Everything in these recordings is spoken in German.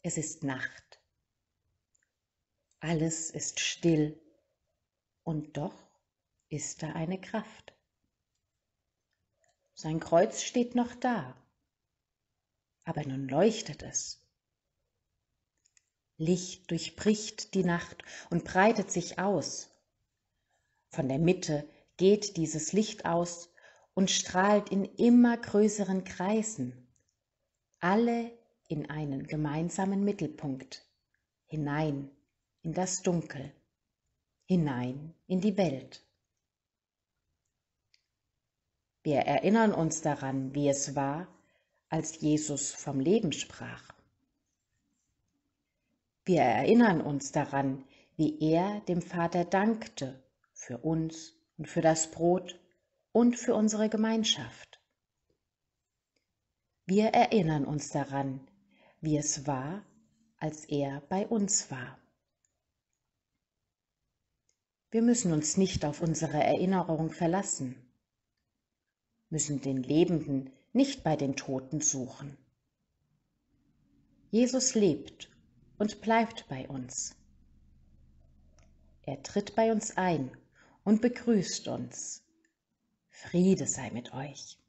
Es ist Nacht. Alles ist still und doch ist da eine Kraft. Sein Kreuz steht noch da, aber nun leuchtet es. Licht durchbricht die Nacht und breitet sich aus. Von der Mitte geht dieses Licht aus und strahlt in immer größeren Kreisen, alle in einen gemeinsamen Mittelpunkt, hinein in das Dunkel, hinein in die Welt. Wir erinnern uns daran, wie es war, als Jesus vom Leben sprach. Wir erinnern uns daran, wie er dem Vater dankte für uns und für das Brot und für unsere Gemeinschaft. Wir erinnern uns daran, wie es war, als er bei uns war. Wir müssen uns nicht auf unsere Erinnerung verlassen, müssen den Lebenden nicht bei den Toten suchen. Jesus lebt und bleibt bei uns. Er tritt bei uns ein und begrüßt uns. Friede sei mit euch.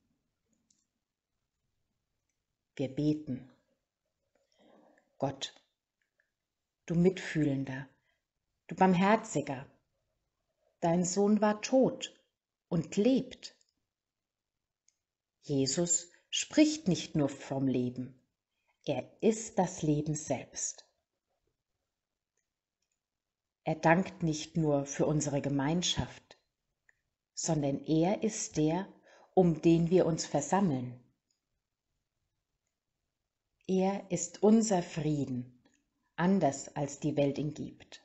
Wir beten. Gott, du Mitfühlender, du Barmherziger, dein Sohn war tot und lebt. Jesus spricht nicht nur vom Leben, er ist das Leben selbst. Er dankt nicht nur für unsere Gemeinschaft, sondern er ist der, um den wir uns versammeln. Er ist unser Frieden, anders als die Welt ihn gibt.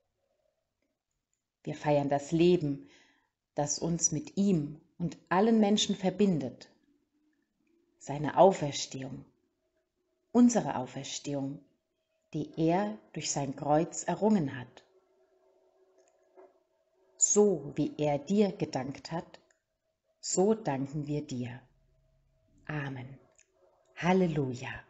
Wir feiern das Leben, das uns mit ihm und allen Menschen verbindet. Seine Auferstehung, unsere Auferstehung, die er durch sein Kreuz errungen hat. So wie er dir gedankt hat, so danken wir dir. Amen. Halleluja.